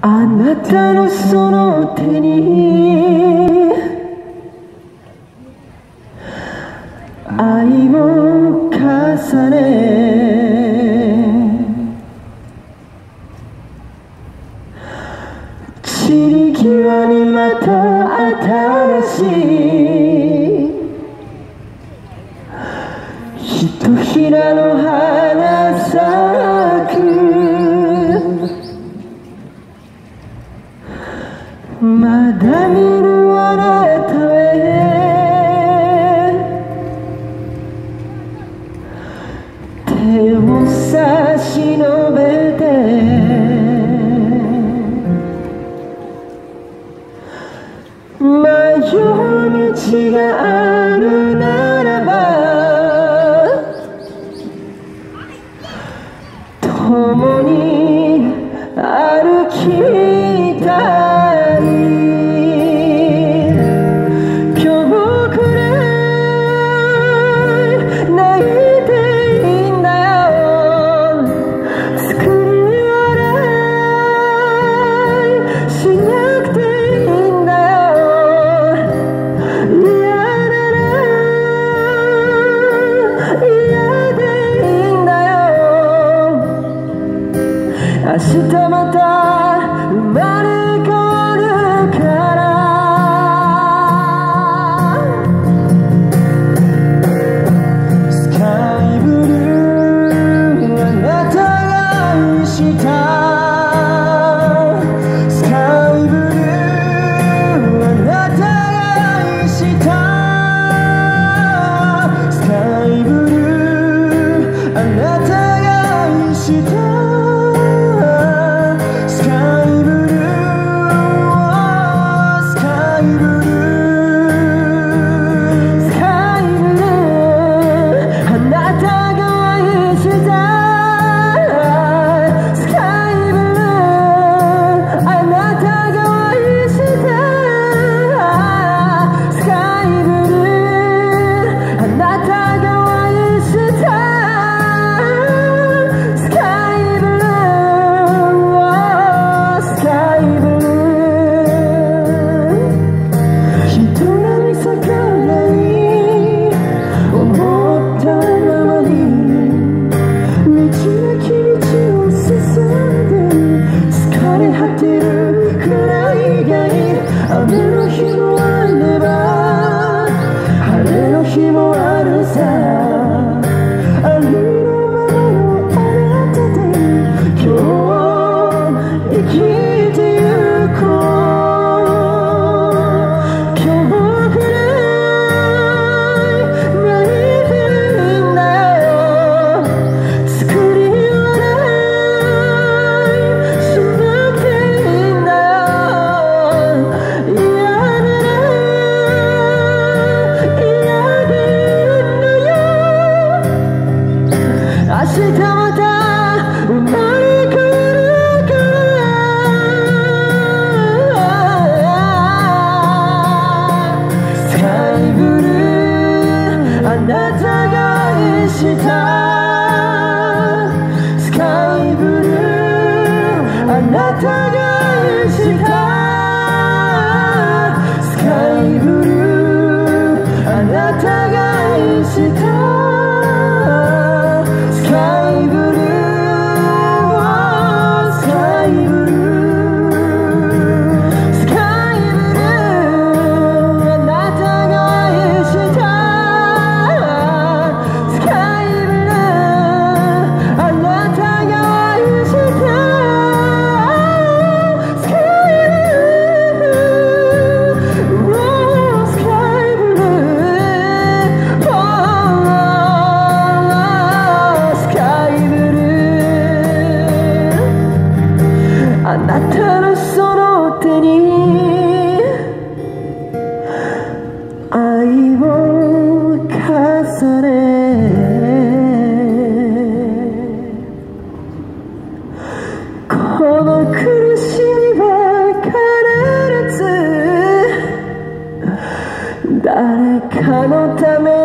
あなたのその手に愛を重ね散り際にまた新しいひとひらの花咲くまだ見るあなたへ手を差し伸べて迷う道があるならば共に歩きたい今日くらい泣いていいんだよ作り笑いしなくていいんだよ嫌なら嫌でいいんだよ明日また生まれ変わるからスカイブルーあなたが愛したスカイブルーあなたが愛したスカイブルーあなたが愛した雨の日もあれば晴れの日もあるさありのままのあなたで今日を生きてゆこう今日くらい泣いていいんだよ作り笑いしなくていいんだよ明日また生まれ変わるからスカイブルーあなたが愛したスカイブルーあなたが愛したスカイブルーあなたが愛したあなたのその手に愛を重ねこの苦しみは必ず誰かのため